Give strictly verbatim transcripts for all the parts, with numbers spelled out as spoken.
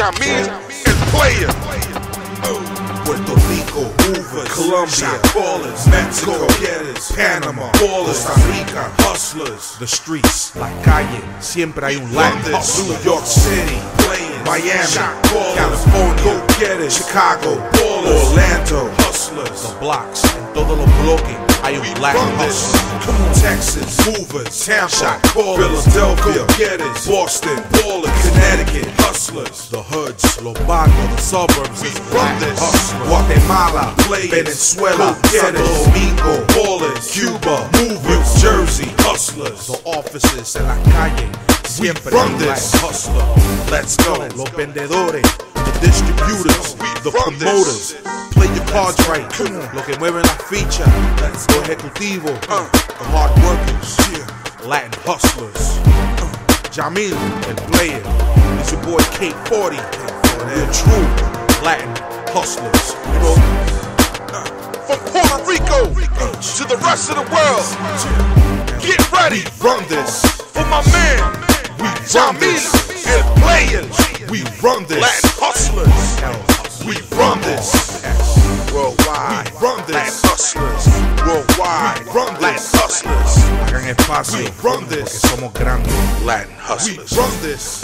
Jamil, el player. Puerto Rico, movers, Colombia, ballers, Mexico, getters, Panama, ballers, Costa Rica, hustlers, the streets, la calle, siempre hay un Latin hustler. New York City, players, Miami, ballers, California, go getters, Chicago, ballers, Orlando, hustlers, the blocks, en todos los bloques hay un Latin hustler. Come on, Texas, movers, Tampa, ballers, Philadelphia, go getters, Boston, ballers, Connecticut, hustlers, the hoods, los barrios, the suburbs, we run this. Hustlers. Guatemala, players, Venezuela, Santo Domingo, ballers, Cuba, movers, Jersey, hustlers, the offices en la calle, siempre we run this. Hustler, let's go. Los vendedores, the distributors, the promoters, play your cards right. Lo que mueven la ficha, los ejecutivos, the hard workers, Latin hustlers. Jamil, el player, it's your boy K forty, the true Latin hustlers, you know. From Puerto Rico to the rest of the world, get ready. We run this. For my man, we Jamil, el players, we run this. Latin hustlers, we run this. Worldwide, we run this. Latin hustlers, worldwide, we run Latin this. hustlers. Hagan espacio, We run this. porque somos grandes. Latin We hustlers. run this.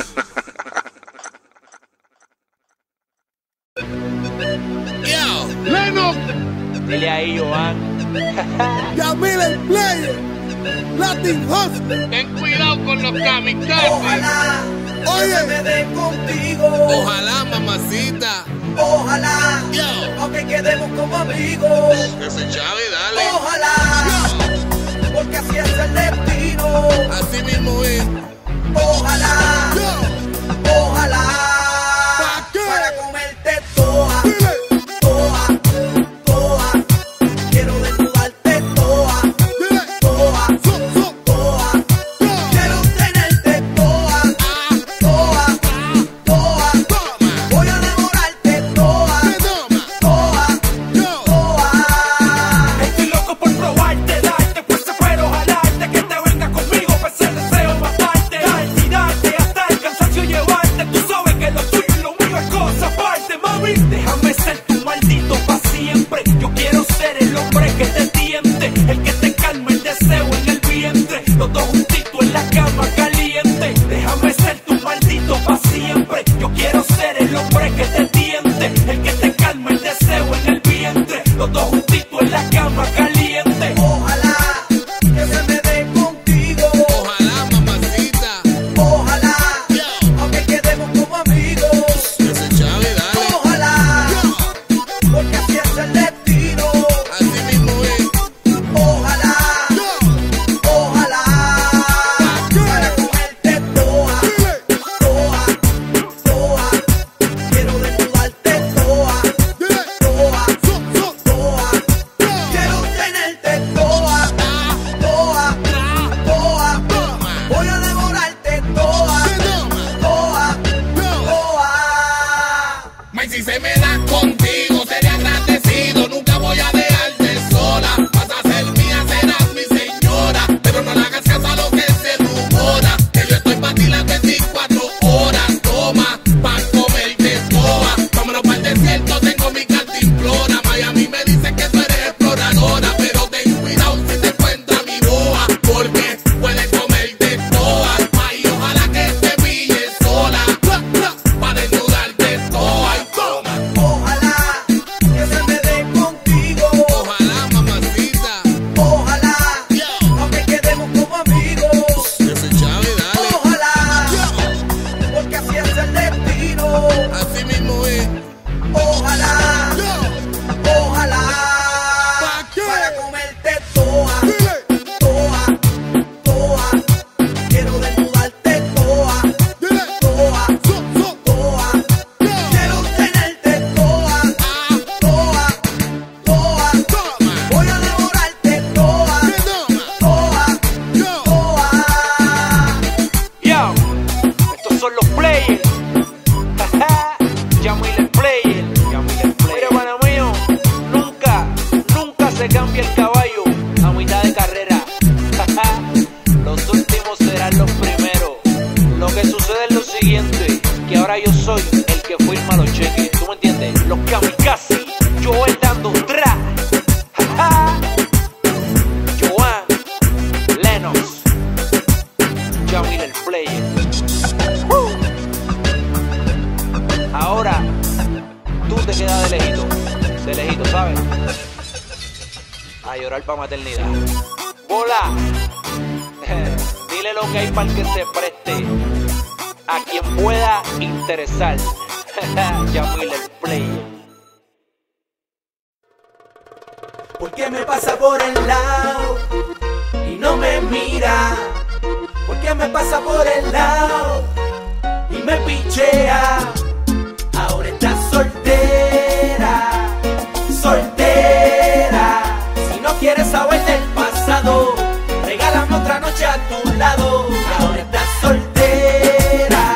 Yo, Leno, Dile ahí, Joan. Jamil el player, Latin Hustler. ten cuidado con los kamikazes. Ojalá Oye. se me den contigo. Ojalá, mamacita. Ojalá, Yo, aunque quedemos como amigos. ese Chavi, dale. Ojalá, porque así es el destino. Así mismo es. Ojalá, ojalá, ¿Pa' qué? para comerte toa, Dile. toa, toa. Quiero desnudarte toa, Dile. toa, So, so, toa. go. Quiero tenerte toa, toa, toa. Toma. Voy a enamorarte toa, Te toma. toa, Yo. toa. Estoy loco por probarte, darte fuerza, pero jalarte, que te venga conmigo, pues el deseo matarte. para maternidad. Bola, dile lo que hay para que se preste a quien pueda interesar. Yamil el Player. ¿Por qué me pasa por el lado y no me mira? ¿Por qué me pasa por el lado y me pichea? Ahora estás soltera, soltera. Si no quieres saber del pasado, regálame otra noche a tu lado. Ahora estás soltera,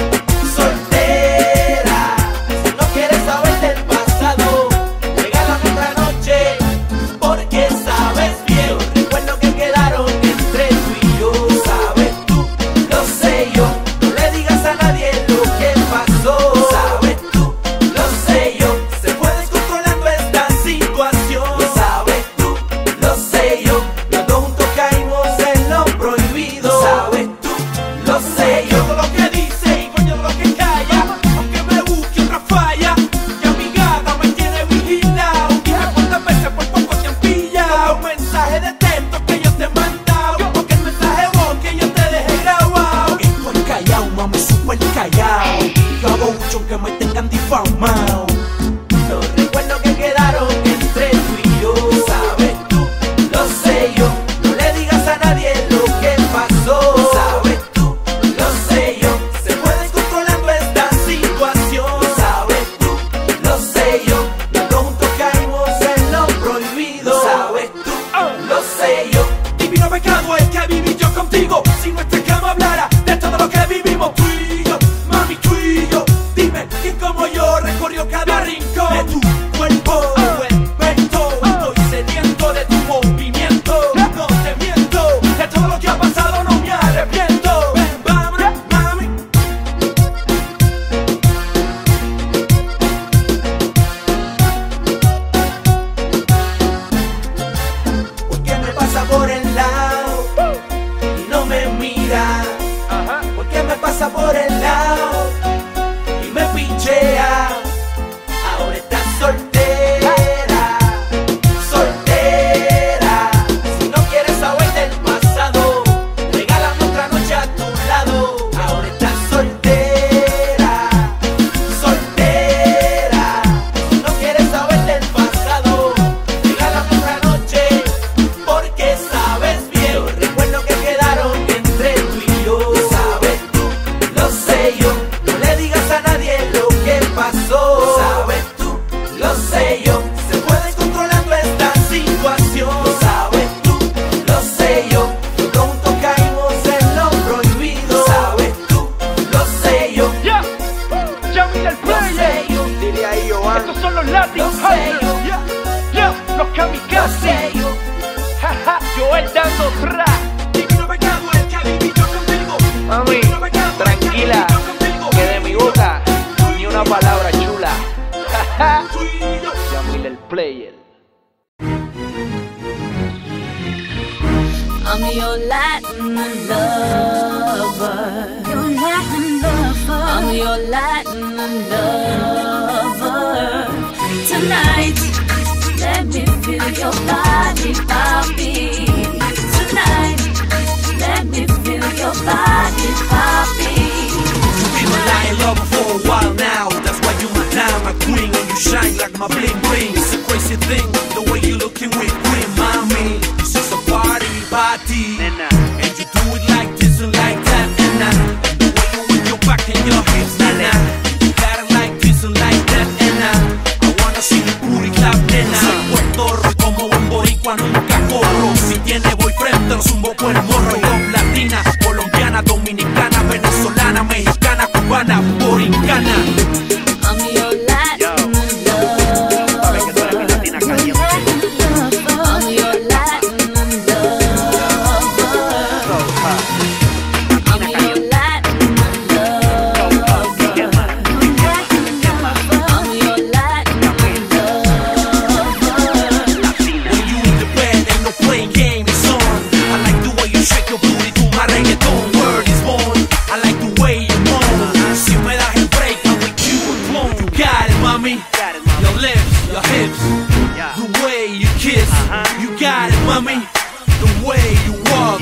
soltera. Si no quieres saber del pasado, regálame otra noche, porque sabes bien los recuerdos que quedaron entre tú y yo. Sabes tú, lo sé yo, no le digas a nadie lo que pasó. Sabes tú, lo sé yo, se puede ir controlando esta situación. Sabes tú, lo sé yo, los dos juntos caímos en lo prohibido. Sabes tú, lo sé yo, todo lo que dice y coño lo que calla, aunque me busque otra falla, que mi gata me tiene vigilado. Dime cuántas veces por poco te han pillado. Un mensaje de texto que yo te he mandado, porque el mensaje vos que yo te dejé grabado. Estoy callado, mami, súper callado. Yo hago mucho que me tengan difamado. Los recuerdos que quedaron entre tú y yo. Sabes tú, lo sé yo, no le digas a nadie lo que pasó. Sabes tú, lo sé yo, se puede ir controlando esta situación. Sabes tú, lo sé yo, los dos juntos caímos en lo prohibido. Sabes tú, lo sé yo, divino pecado es que viví yo contigo. Si nuestra cama hablara de todo lo que vivimos tú y yo, mami, tú y yo. Dime quién como yo recorrió cada rincón de tu cuerpo. Invento, estoy sediento de tu movimiento. No te miento, de todo lo que ha pasado no me arrepiento. Ven, vámonos, mami. ¿Por qué me pasa por el lado y no me mira? ¿Por qué me pasa por el lado y me pichea? Ahora estás soltera, soltera. Si no quieres saber del pasado, regálame otra noche a tu lado. Ahora estás soltera, soltera. Si no quieres saber del pasado, regálame otra noche, porque sabes bien los recuerdos que quedaron entre tú y yo. Sabes tú, lo sé yo, no le digas a nadie lo que pasó. Sabes tú, lo sé yo, se puede ir controlando esta situación. Sabes tú, lo sé yo, los dos juntos caímos en lo prohibido. Sabes tú, lo sé yo, Yeah, Yamil el lo Player. sé yo, Dile ahí, Joan. Estos son los Latin Lo sé yo. Hustlers. Yeah, yeah, los lo kamikazes. sé yo. Jaja, Joel dando tra. Divino pecado es que viví yo contigo. Mami, Divino pecado es que tranquila, viví yo contigo. que de mi boca ni una palabra chula. Jaja, Tú y yo. Yamil el Player. I'm your Latin lover. Your Latin lover. I'm your Latin lover. Tonight, let me feel your body, papi. Tonight, let me feel your body, papi. Been a lying lover for a while now. That's why you my diamond queen, and you shine like my bling bling. It's a crazy thing, the way you looking with queen, mommy. This is a party, party, Nena. and you do it like this and like that, and and the way you with your back and your hips, nena. You got it like this and like that, and I wanna see you booty clap, nena. Soy puertorro como buen boricua nunca corro. Si tiene boyfriend, te lo zumbo por el morro. Yo latina, colombiana, dominicana, venezolana, mexicana, cubana, borincana. I'm your Latin Sabes que tú eres mi latina caliente. lover. I'm your Latin lover. I'm your Latin lover. I'm your Latin lover. When you in the bed, ain't no playing game, it's on. I like the way you shake your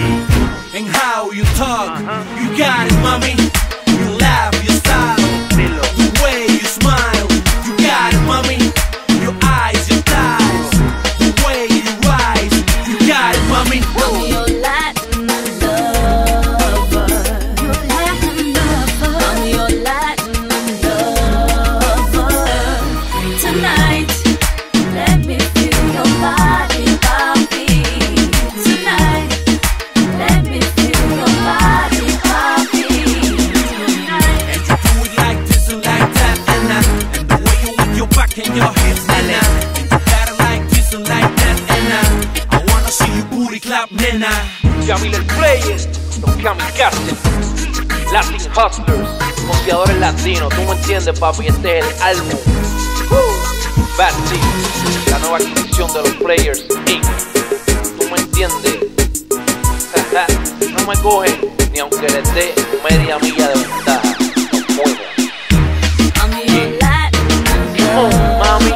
and how you talk. You got it, mommy. You laugh, your style, the way you smile. You got it, mommy. Your eyes, your thighs, the way you rise. You got it, mommy. I'm your Latin lover. Your Latin lover. I'm your Latin lover. Tonight, let me feel your body, papi. Tonight, let me feel your body, papi. Tonight. And you do it like this and like that, and uh, and the way you work your back and your hips, and uh, and you got it like this and like that, and uh, I wanna see you booty clap, nena. Yamil el Player, los kamikazes, Latin Hustlers, confiadores latinos, tú me entiendes, papi, este es el álbum. Woo. Bad Team, la nueva adquisición de los Players incorporated. Tú me entiendes. No me cogen ni aunque les dé media milla de ventaja. No puedo. I'm your Latin Oh, lover. mami.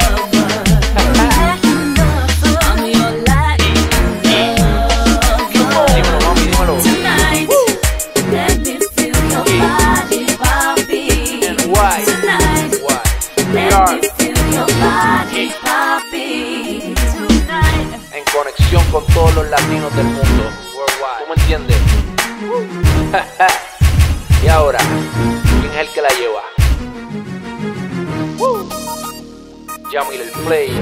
I'm your Latin lover. Dímelo, mami, dímelo. Tonight, let me feel your body, papi. And why? Tonight, Why? We let are me feel your body, papi. Tonight. en conexión con todos los latinos del mundo. ¿Tú me entiendes? Y ahora, ¿quién es el que la lleva? Yamil el Player.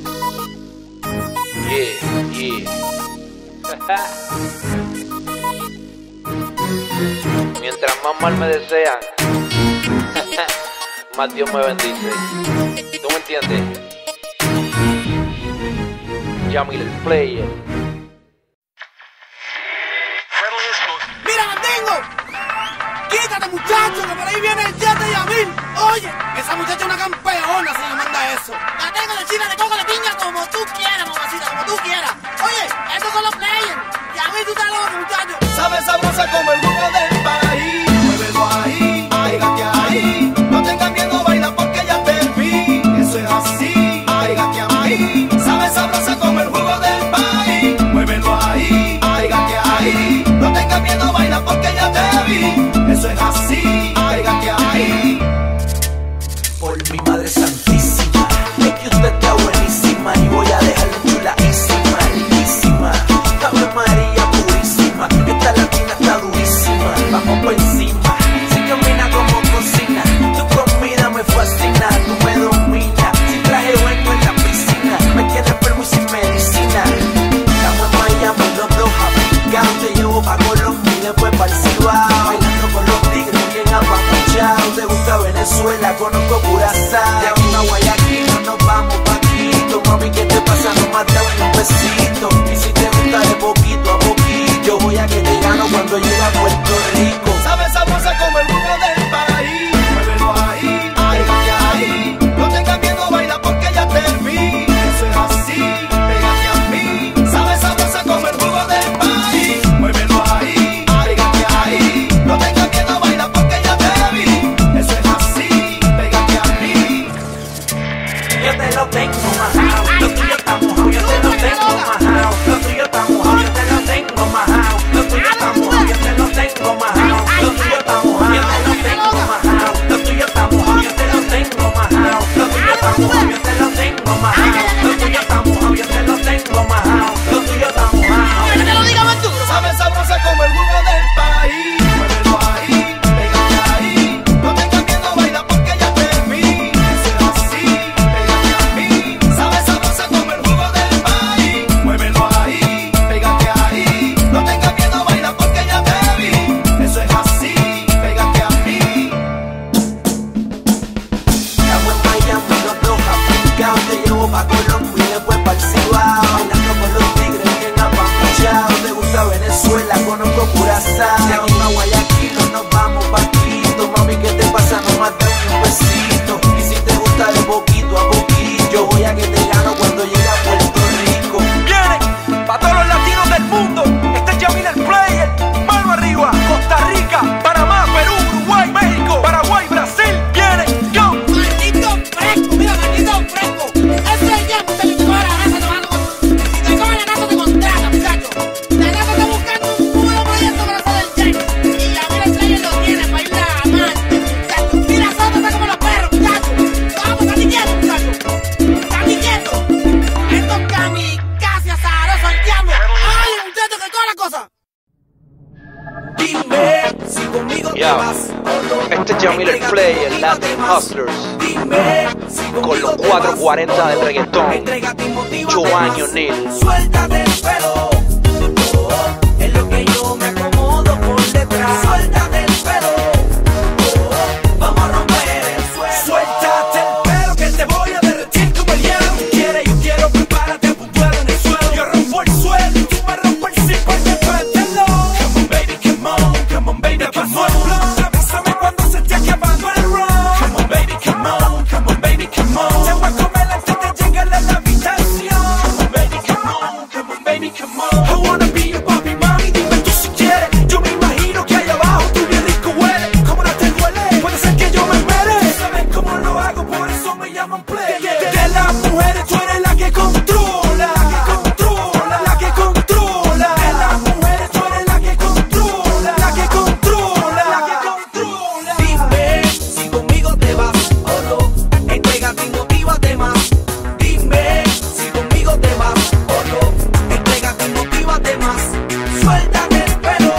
Yeah, yeah. Mientras más mal me desean, más Dios me bendice. ¿Tú me entiendes? Yamil el Player. ¡Mira, Mandingo! ¡Quítate, muchacho, que por ahí viene el jet de Yamil! Oye, esa muchacha es una campeona si le manda eso. La tengo de china, de coco, de piña, como tú quieras, mamacita, como tú quieras. Oye, estos son los players. Yamil, tú estás loco, muchacho. Sabe sabrosa como el jugo del país. Muévelo ahí, pégate ahí. No tengas miedo, baila porque ya te vi. Eso es así, pégate ahí. Sabe sabrosa como el jugo del país. Muévelo ahí, pégate ahí. No tengas miedo, baila porque ya te vi. Eso es así, pégate ahí. Por mi madre santísima, es que usted está buenísima y voy a dejarla chuladísima, lindísima. Ave María purísima, esta latina está durísima. Vamos por encima, si camina como cocina, tu comida me fascina, tú me dominas. Si traje bueno en la piscina, me quedé enfermo y sin medicina. Estamos en Miami, los dos aplicados, te llevo pa' Colombia y después pa' el Cibao. Bailando con los tigres bien apapuchados. Te gusta Venezuela, conozco Curazao. De aquí a Guayaquil, no nos vamos pa' Quito. Mami, ¿qué te pasa? No matamos en un besito. Y si te gusta de poquito a poquito, voy a que te gano cuando llegue a Puerto Rico. Sabes sabrosa como el jugo del país. Muévelo ahí, pégate ahí. No tengas miedo, baila porque ya te vi. Eso es así, pégate a mí. Sabes sabrosa como el jugo del país. Muévelo ahí, pégate ahí. No tengas miedo, baila porque ya te vi. Eso es así, pégate a mí. Yo te lo tengo majao, lo tuyo está mojado, yo te lo tengo majao. Lo tuyo está mojado, yo te lo tengo majao. Lo tuyo está mojado, yo te lo tengo majao. Lo tuyo está mojado, yo te lo tengo majao. Lo tuyo está mojado, yo te lo tengo majao. Lo tuyo está mojado, yo te lo tengo majao. Lo tuyo está mojado, yo te lo tengo majao. Lo tuyo está mojado. Que te lo diga más duro. Sabe sabrosa como el jugo del país. Muévelo ahí, pégate ahí. No tengas miedo, baila porque ya te vi. Eso es así, pégate a mí. Sabe sabrosa como el jugo del país. Muévelo ahí, pégate ahí. No tengas miedo, baila porque ya te vi. Eso es así, pégate a mí. Estamos en Miami, los dos aplicados. Te llevo pa' Colombia y después pa' el Cibao. Bailando con los tigres bien apapuchados. Te gusta Venezuela, conozco Curazao. De aquí a Guayaquil, no nos vamos pa' Quito. Mami, ¿qué te pasa? No matamos ni un besito. Y si te gusta de poquito a poquito, voy a que te gano cuando llegue a Puerto Rico. Viene pa' todos los latinos del mundo. Este es Yamil el Player. Mano arriba, Costa Rica, Panamá, Perú, Uruguay, México, Paraguay, Brasil. Viene, yo. Maldito fresco, mira, maldito fresco. Ese es ya, te le coge la raza, te va a... Si te coge la raza, te contrata, muchacho. La raza está buscando un Ya, este es Yamil el Player, Latin Hustlers, con los cuatro cuarenta del reggaetón, Joan y O'Neal. Suéltate el pelo, oh, es lo que yo me acomodo por detrás. Suéltate el pelo, oh, vamos a romper el suelo. Suéltate el pelo que te voy a derretir como el hielo. Quieres, yo quiero, prepárate a un duelo en el suelo. Yo rompo el suelo y tú me rompes el zipper de pétalo. Come on baby, come on, come on baby, come on. Avísame cuando se esté acabando el ron. Come on baby, come on, come on baby, come on. Te voy a comer antes de llegar a la habitación. Come on baby, come on, come on baby, come on. I wanna be your papi, mami, dime tú si quieres. Yo me imagino que allá abajo tú bien rico hueles. ¿Cómo no te duele? Puede ser que yo me muere. ¿Sabes cómo lo hago? Por eso me llaman play. De las mujeres tú eres la que controla, la que controla, la que controla. De las mujeres tú eres la que controla, la que controla, la que controla. Dime si conmigo te vas o no. Entrégate y motívate más. Dime si conmigo te vas o no. Entrégate y motívate más. Suéltate el pelo,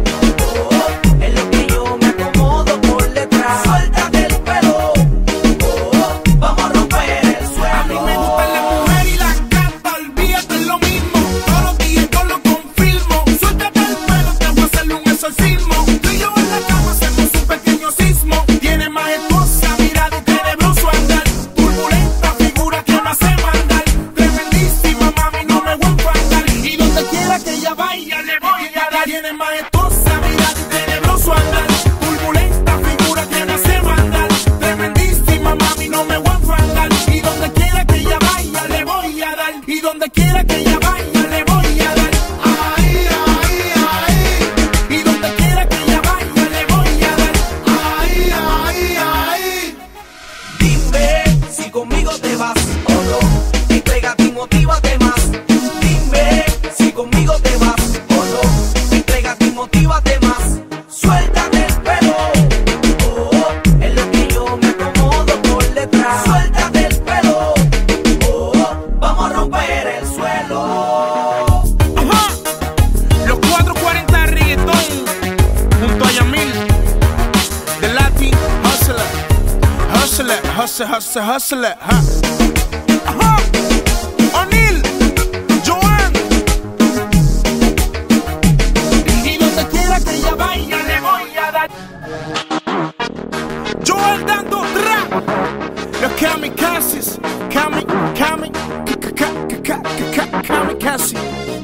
oh, es lo que yo me acomodo por detrás. Suéltate el pelo, oh, vamos a romper el suelo. A mí me gustan las mujeres y las gatas, olvídate lo mismo. Todos los días yo lo confirmo. Suéltate el pelo, te voy a hacerle un exorcismo. Tú y yo en la cama hacemos un pequeño sismo. Tiene majestuosa mirada y tenebroso andar. Turbulenta figura que me hace mandar. Tremendísima mami, no me voy a enfadar. Y donde quiera que ella vaya le voy a dar. Tiene majestuosa mirada y tenebroso andar. Turbulenta figura que me hace mandar. Tremendísima mami, no me voy a enfadar. Y donde quiera que ella vaya le voy a dar. Y donde quiera que ella vaya le voy a dar. Ahí, ahí, ahí. Y donde quiera que ella vaya le voy a dar. Ahí, ahí, ahí. Dime si conmigo te vas o no. Entrégate y motívate más. Dime si conmigo te vas o no. Entrégate y motívate más. Suéltate el pelo, oh, es lo que yo me acomodo por detrás. Suéltate el pelo, oh, vamos a romper el suelo. Ajá. Los cuatro cuarenta de reggaetón junto a Yamil, The Latin Hustler. Hustler, hustle, hustle, hustler. Ajá. Ajá. O'Neal, Joan. Y donde quiera que ella vaya le voy a dar. Joel dando rap. Los kamikazes, kami, kami, kamikaze.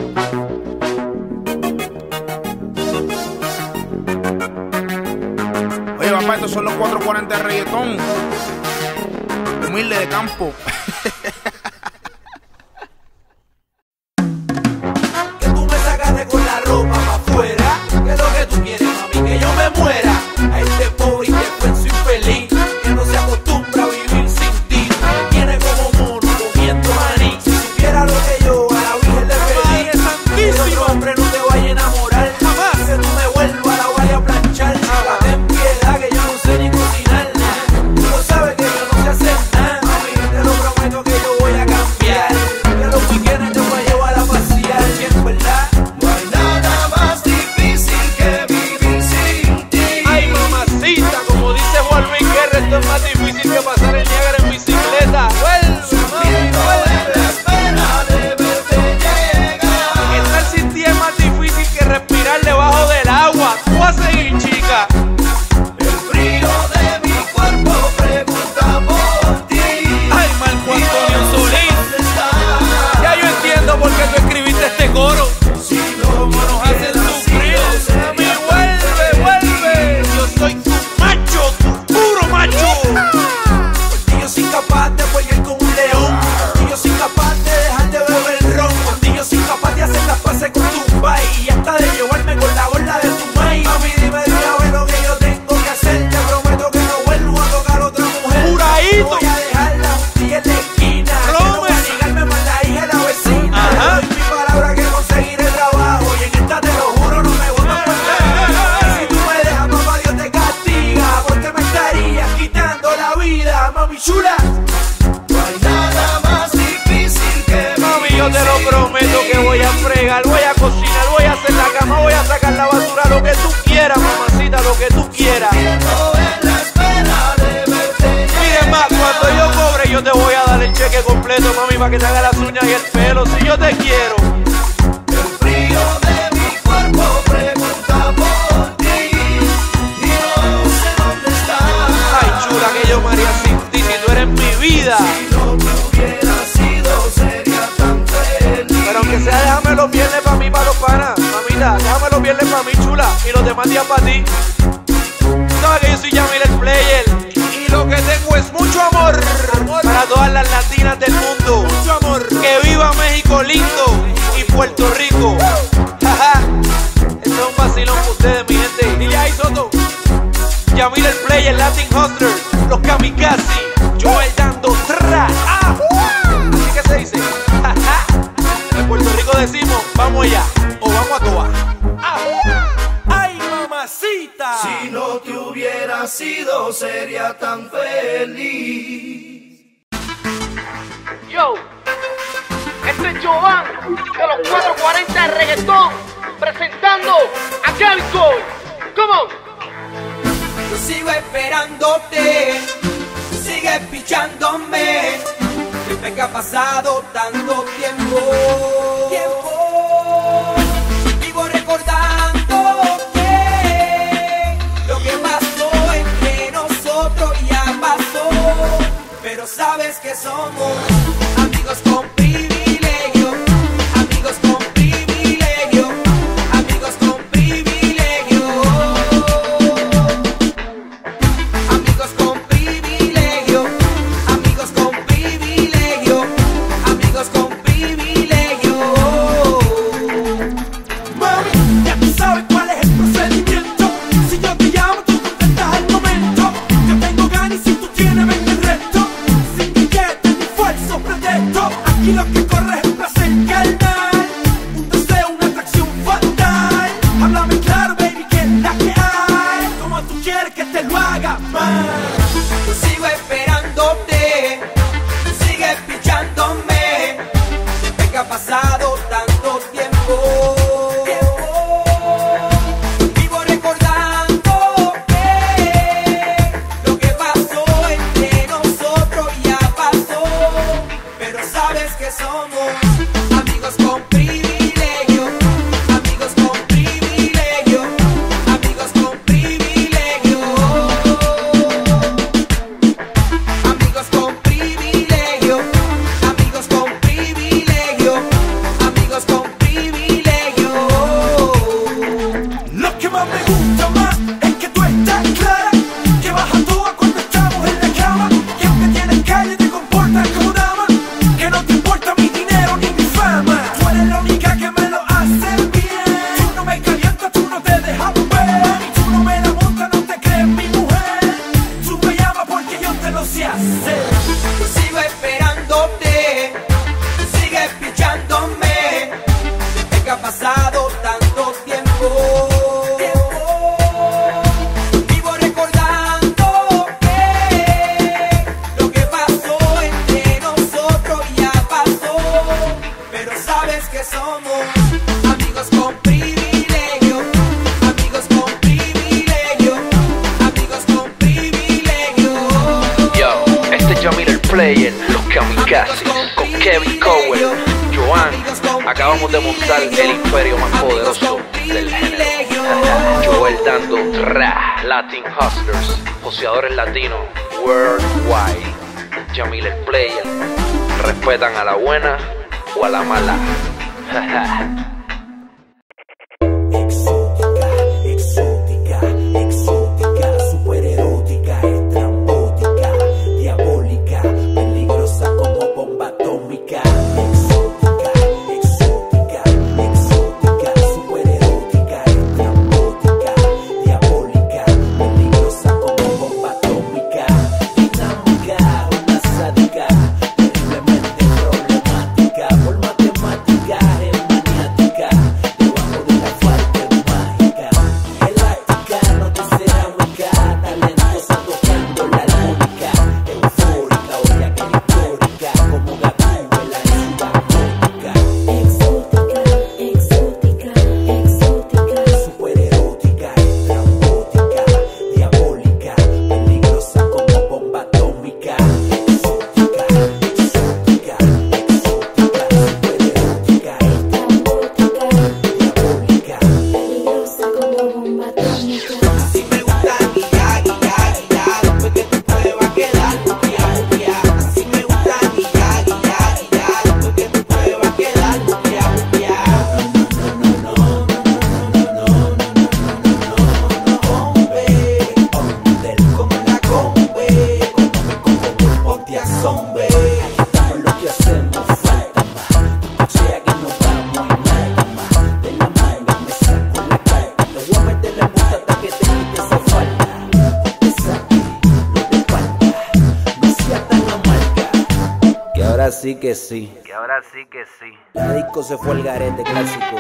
Oye, papá, estos son los cuatro cuarenta de reggaetón. Humilde de campo. Que tú me sacaste con la ropa pa' afuera. Que es lo que tú quieres, mami, que yo me muera. A este pobre y después infeliz que no se acostumbra a vivir sin ti. Me tiene como mono comiendo maní. Si supiera lo que yo a la Virgen le pedí, que de otro hombre no te vaya a enamorar. Jamás que tú me vuelvas la vaya a planchar. Chica, ten piedad que yo no sé ni cocinar. Tú lo sabes que yo no sé hacer nada. Mami, te lo prometo que yo voy a cambiar. Que los weekends te voy a llevar a pasear. Y en verdad no hay nada más difícil que vivir sin ti. Ay, mamacita, como dice Juan Luis Guerra, esto es más difícil que pasar el Niágara en bicicleta. Vuelve, vuelve. Espera de verte llegar. Estar sin ti es más difícil que respirar debajo del agua. Tú vas a seguir, chica. El frío de mi cuerpo pregunta por ti. Ay, Marco Antonio Solís. Ya yo entiendo por qué tú escribiste este coro. Si no Nos hacen sufrir. Mami, vuelve, vuelve. Yo soy tu macho, tu puro macho. Y yo soy capaz de pelear con un león. Y yo soy capaz de dejar de beber ron. Y yo soy capaz de hacer las paces con tu país. Y hasta de llevarme con la gorda de tu maíz. Mami, dime de una vez lo que cheque completo, mami, para que te haga las uñas y el pelo. Si yo te quiero. El frío de mi cuerpo pregunta por ti y no sé dónde estás. Ay, chula, que yo me haría sin ti si tú eres mi vida. Si no te hubiera sido, sería tan feliz. Pero aunque sea, déjame los viernes pa' mí, pa' los panas. Mamita, déjame los viernes pa' mí, chula, y los demás días pa' ti. Sabes que yo soy Yamil el Player y lo que tengo es mucho amor, amor para todas las latinas del mundo. Mucho amor. Que viva México lindo y Puerto Rico. Jaja. Esto es un vacilón para ustedes, mi gente. Dile ahí, Soto. Yamil el Player, Latin Hustler, los Kamikaze, Joel dando tra. Ah. Así que se dice. Jaja. En Puerto Rico decimos, vamos allá o vamos a toa. Ah. Ay, mamacita. Si no te hubiera sido, sería tan feliz. Yo, este es Jovan de los cuatro cuarenta de reggaetón, presentando a Kevin Cole. Come on. Yo sigo esperándote, sigues pichándome. Siempre que ha pasado tanto tiempo, tiempo. Vivo recordando que lo que pasó entre nosotros ya pasó. Pero sabes que somos amigos con privilegio, amigos con privilegio, amigos con privilegio, amigos con privilegio, amigos con privilegio, amigos con privilegio. Mami, ya tú sabes cuál es el procedimiento. Si yo te llamo, tú contestas al momento. Yo tengo ganas y si tú tienes, ven el resto. Sin billete ni falso pretexto. Aquí lo que corre es un placer carnal, un deseo, una atracción fatal. Háblame claro, baby, que es la que hay. Como tú quieres que te lo haga más. Yo sigo esperándote, tú sigues pichándome. Desde que ha pasado tanto tiempo, vivo recordando que lo que pasó entre nosotros ya pasó. Pero sabes que somos amigos con privilegio, amigos con privilegio, amigos con privilegio, amigos con privilegio, amigos con privilegio, amigos con privilegio. Lo que más me gusta más es que tú estás clara, que vas a toa cuando estamos en la cama, que aunque tienes calle te comportas como dama, que no te importa mi dinero ni mi fama. Tú eres la única que me lo hace bien. Tú no me calientas, tú no te dejas ver, y tú no me la montas, no te crees mi mujer. Tú me llamas porque yo te lo sé hacer. Yo sigo esperándote, tú sigues pichándome. Desde que ha pasado tanto tiempo, vivo recordando que lo que pasó entre nosotros ya pasó. Pero sabes que somos amigos con privilegio, amigos con privilegio, amigos con privilegio. Yo, este es Yamil el Player, los Kamikaze, con Kevin Cole, Joan. Acabamos de montar el imperio más poderoso del género. Joel dando tra, Latin Hustlers, poseadores latinos worldwide. Yamil el Player, respetan a la buena o a la mala. Exótica, exótica, exótica, super erótica, estrambótica, diabólica, peligrosa como bomba atómica. Exótica, exótica, exótica, super erótica, estrambótica, diabólica, peligrosa como bomba atómica. Dinámica, una sádica, terriblemente problemática, por matemática es maniática. bomba atómica. Así me gusta guiar, guiar, guiar. Después que tú pruebas quedar buquear, buquear. Así me gusta guiar, guiar, guiar. Después que tú pruebas quedar buquear, buquear. No, no, no, no, no, no, no, no, no, hombre. Hombre, como la combe. Como como ponte a zombe. Estamos lo que hacemos, falta más. O sea que nos vamos y nada más. De la manga me saco la carta. Te voy a meter la puta hasta que te quite esa falta. Te saque lo de falta. No sea tan amarga. Que ahora sí que sí. Que ahora sí que sí. La disco se fue al garete clásico.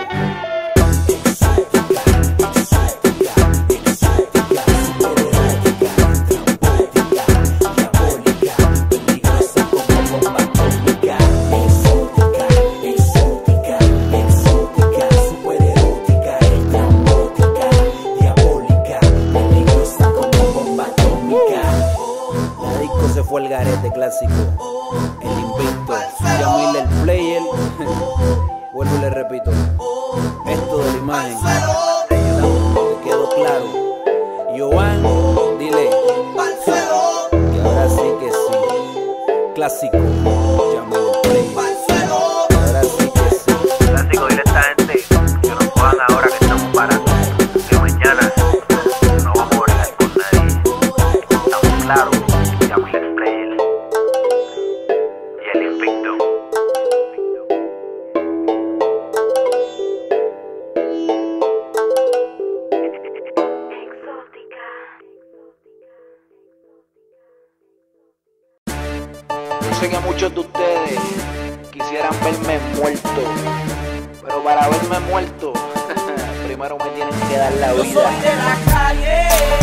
Fue el garete clásico, el invicto, Yamil el player. Vuelvo y le repito, esto de la imagen, te quedó claro. Joan, dile que ahora sí que sí, clásico, Yamil el player. Ahora sí que sí. Clásico, dile a esta gente que nos cojan ahora que estamos parados, que mañana no vamos a bregar con nadie. Estamos claros. Yamil el player y el invicto. Yo sé que muchos de ustedes quisieran verme muerto, pero para verme muerto primero me tienen que dar la Yo vida. soy de la calle,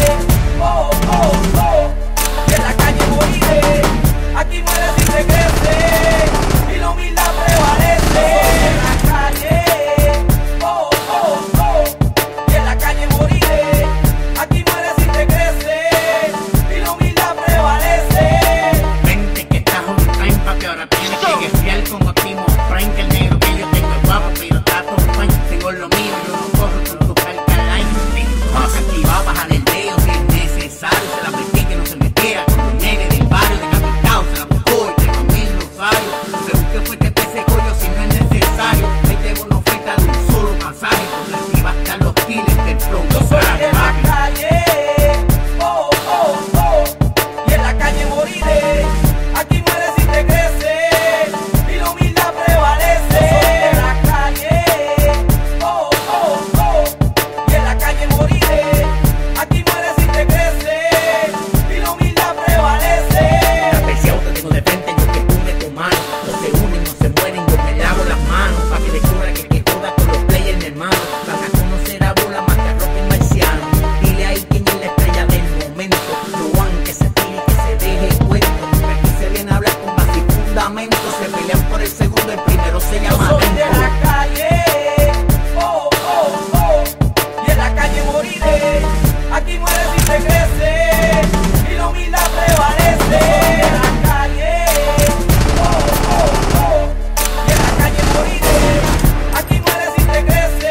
oh, oh, oh. De la calle moriré, aquí muere si se crece, y la humildad prevalece. De la calle, oh, oh, oh. De la calle moriré, aquí muere si se crece, y la humildad prevalece. Vente que estás un time pa' que ahora tienes que guerrear como Timo Frank. El negro que yo tengo es guapo, pero está todo fine. Tengo lo mío, yo no corro con tu calcaline. Más activado, bajar el dedo si es necesario. Se la metí que no se me queda con un nene del barrio decapitado. Se la buscó y tengo mil rosarios. Según que fue te pese collo si no es necesario. Ahí tengo una oferta de un solo pasaje. Con la va a estar los kiles del flow. Yo soy de la calle, oh, oh, oh. Y en la calle moriré, aquí muere si te crece, y la humildad prevalece. Yo soy de la calle, oh, oh, oh. Y en la calle moriré, aquí muere si te crece, y la humildad prevalece. Apreciado te tengo de frente, yo que une tu mano. No se unen, no se mueren, yo me lavo las manos. Pa' que descubra que que joda con los players, mi hermano. Van a conocer a Bola más que a Rocky Marciano. Dile ahí quién es la estrella del momento. Juan que se tire y que se deje el cuento. Porque aquí se viene a hablar con base y fundamento. Se pelean por el segundo, el primero se Yo llama soy de Tempo. la calle, oh, oh, oh. Y en la calle moriré, aquí muere si se crece, y la humildad prevalece. Yo soy de la calle, oh, oh, oh. Y en la calle moriré, aquí muere si se crece,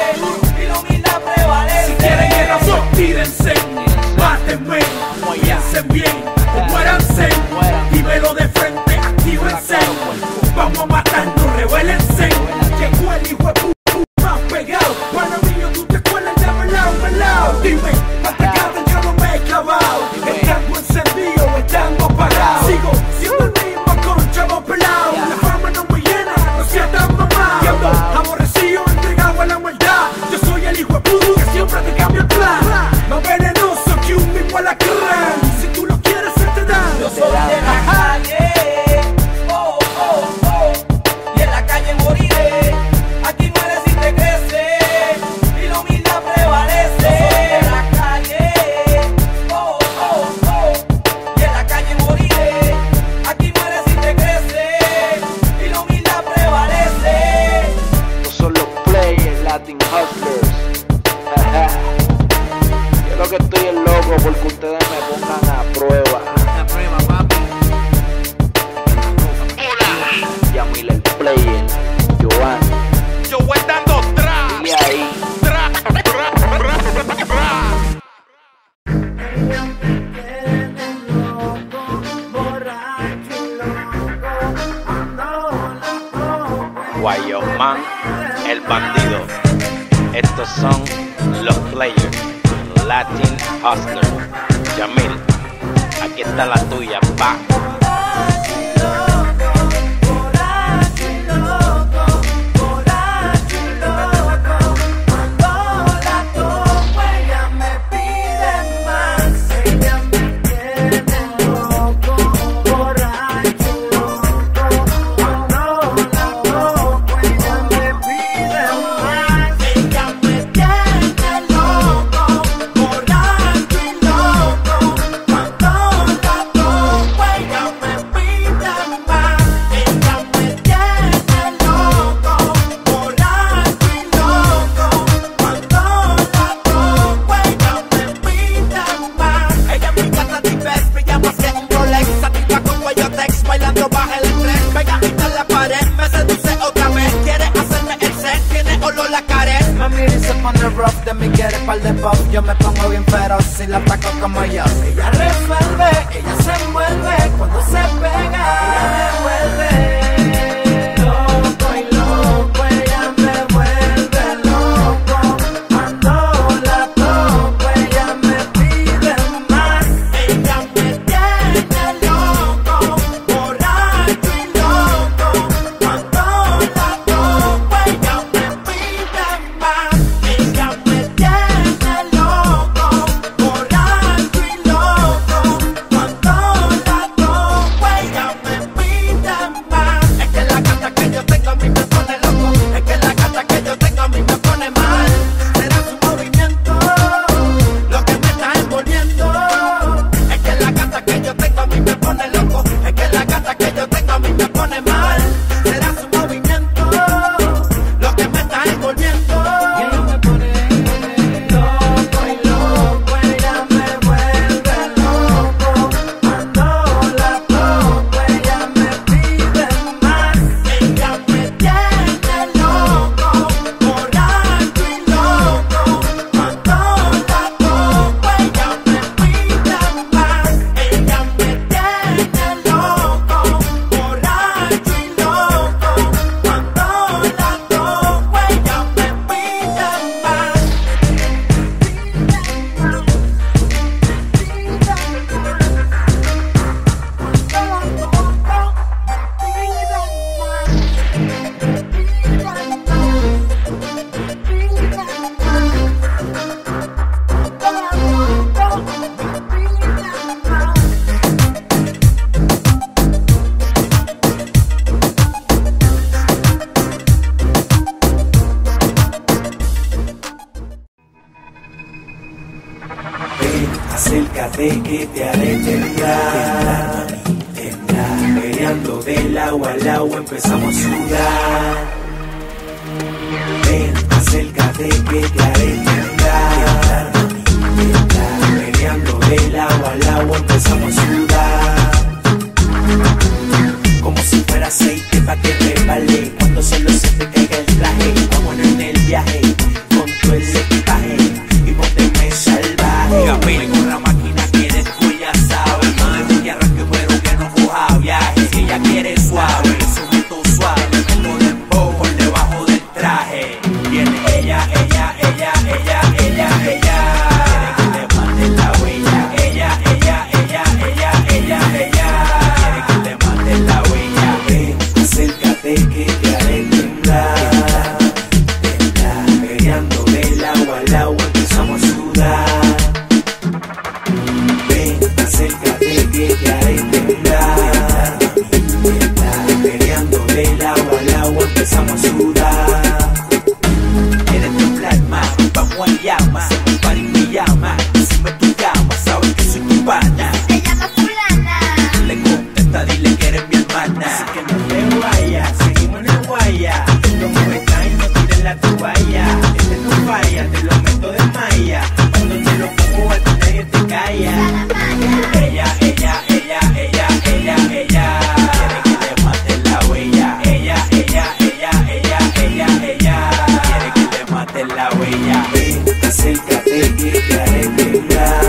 y la humildad prevalece. Si quieren el razón, tírense, mátenme, piensen bien, o muéranse, dímelo de frente, actívense, vamos a matarnos, revuélense. Llegó el hijo de pu más pegado, para mí yo tú te cuelas de melao, melao. Dime, hasta que yo no me he clavado, estando encendido, estando apagado. Sigo siendo el mismo con chavo pelado, la fama no me llena, no sea tan mamado. Y ando aborrecido, entregado a la maldad, yo soy el hijo de pu que siempre te cambia el plan. Más venenoso que un mismo alacrán, si tú lo quieres se te da. Yo soy de la calle, oh, oh, oh. Y en la calle moriré, aquí muere si te crece, y la humildad prevalece. Yo soy de la calle, oh, oh, oh. Y en la calle moriré, aquí muere si te crece, y la humildad prevalece. Estos son los players, Latin Hustlers. Yo lo que estoy es loco porque ustedes me pongan a prueba. La prueba, papi. Yamil el player, Joan. Yo voy dando tra, Y ahí, tra, tra, tra. los players, Latin Hustler, Yamil, aquí está la tuya, pa. Yo me pongo bien feroz y la ataco como yo. Ella resuelve, ella se envuelve cuando se pega. Ella me vuelve loco y loco, ella me vuelve loco. Cuando la toco, ella me pide más. Ella me tiene loco, borracho y loco. Cuando la toco, ella me pide más. Ella me tiene loco, borracho y loco. Cuando la toco, ella me pide más. Es que la gata que yo tengo a mí me pone loco. Es que la gata que yo tengo a mí me pone mal. Será su movimiento lo que me está envolviendo. Es que la gata que yo tengo a mí me pone loco. Es que la gata que yo tengo a mí me pone mal. Será su movimiento lo que me está envolviendo. Y ella me pone loco y loco, ella me vuelve loco. Cuando la toco, ella me pide más. Ella me tiene loco, borracho y loco. Cuando la toco, ella me pide más. Ella me tiene loco, borracho y loco. Cuando la toco, ella me pide más. Ven, acércate que te haré temblar, temblar. Peleando del agua al agua empezamos a sudar. Ven, acércate que te haré temblar, temblar. Peleando del agua al agua empezamos a sudar. Como si fuera aceite pa' que resbale cuando solo se te caiga el traje. Vámonos en el viaje con todo el equipaje y pónteme salvaje. Gamil con la máquina que después ya sabe. Mami, que arranque pero que no coja viaje. Si ella quiere suave, sujeto suave, meto dembow por debajo del traje. Viene ella, ella, ella, ella, ella, ella. Quiere que le mande la huella. Ella, ella, ella, ella, ella, ella. Quiere que le mande la huella. Ven, acércate que te haré temblar, temblar. Peleando del agua al agua empezamos a sudar. Ven, acércate que te haré temblar, temblar. Peleando del agua al agua empezamos a sudar. ¿Quieres temblar más? Vamos a llama, se me para y me llama. Encima de tu cama, sabes que soy tu pana. Te llama fulana. Le contesta, dile que eres mi hermana. Así que no te vayas, seguimos en el guaya. Los juguetes no tiren la toalla. Este no falla, te lo meto de malla. Cuando te lo pongo a ti nadie te calla. Ella, ella, ella, ella, ella, ella. Quiere que le mate la huella. Ella, ella, ella, ella, ella, ella. Quiere que le mate la huella. Ven, acércate que te haré temblar,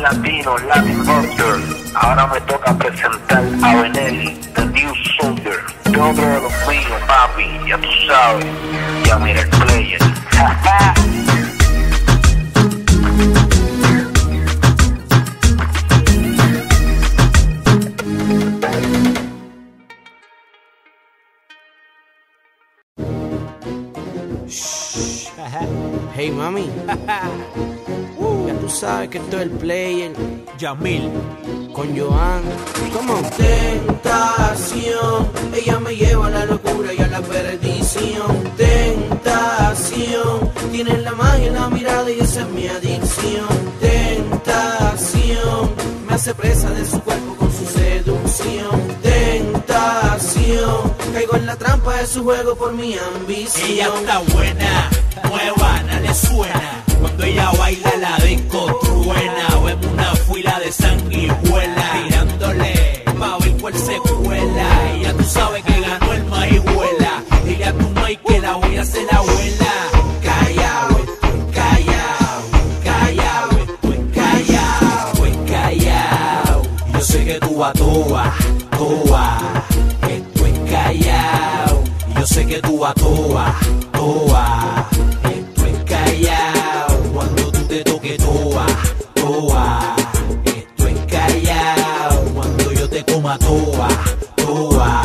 el latino, Latin Hustler. Ahora me toca presentar a Benelli, The New Soldier. De otro de los míos, papi, ya tú sabes. Ya mira el player. Hey mami, ya tú sabes que esto es el player. Yamil con Joan. Como tentación, ella me lleva a la locura y a la perdición. Tentación, tiene la magia en la mirada y esa es mi adicción. Tentación, me hace presa de su cuerpo con su seducción. Tentación, caigo en la trampa de su juego por mi ambición. Ella está buena, nueva, nada le suena. Cuando ella baila la disco truena. Vemos una fila de sanguijuela tirándole pa' ver cuál se cuela. Y ya tú sabes que ganó el maíz-huela. Dile a tu maíz que la voy a hacer la abuela. Callao, estoy callao, callao, estoy callao, estoy callao. Y yo sé que tú vas toa, toa, estoy callao. Y yo sé que tú vas toa, toa, estoy callao. Cuando tú te toques toa, toa, estoy callao. Cuando yo te coma toa, toa.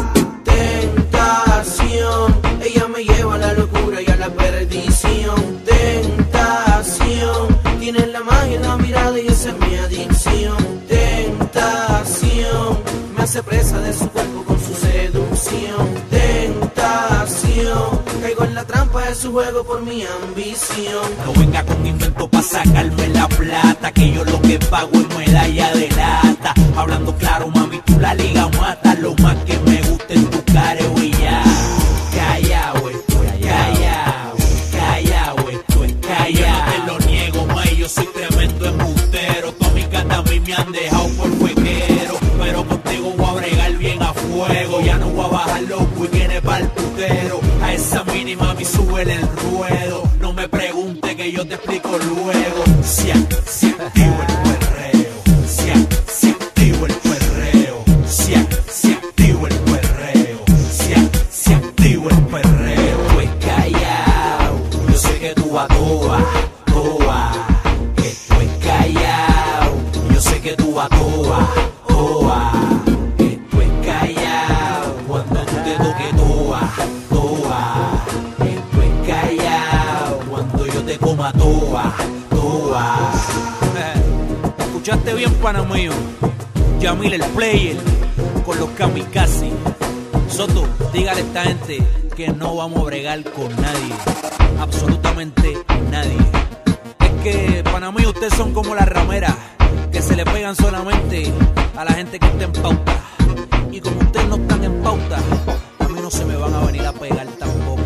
Tentación, ella me lleva a la locura y a la perdición. Tentación, tiene la magia en la mirada y esa es mi adicción. Tentación, me hace presa de su cuerpo con su seducción. Tentación, caigo en la trampa de su juego por mi ambición. No venga con invento pa' sacarme la plata, que yo lo que pago es medalla de lata. Hablando claro, mami, tú la liga mata. Lo más que me gusta es tu careo y ya. Callao, estoy callao, callao, estoy callao. No te lo niego, ma, yo soy tremendo embustero. Todas mis gatas a mí me han dejado por fueguero, pero contigo voy a bregar bien a fuego. Ya no voy a bajar los weekends pa'l putero. A esa mínima mi sube el ruedo. No me pregunte que yo te explico luego. Si, si activo el perreo, si, si activo el perreo, si, si activo el perreo, si, si activo el perreo. Pues callao, yo sé que tú vas toa, toa, estoy callao. Yo sé que tú vas toa, toa, estoy callao. Cuando tú te toques toa, toa, estoy callao. Cuando yo te coma toa, toa. Escuchaste bien, pana mío. Yamil el player con los kamikaze. Soto, dígale a esta gente que no vamos a bregar con nadie, absolutamente nadie. Es que, pana mío, ustedes son como las rameras que se le pegan solamente a la gente que está en pauta. Y como ustedes no están en pauta, a mí no se me van a venir a pegar tampoco.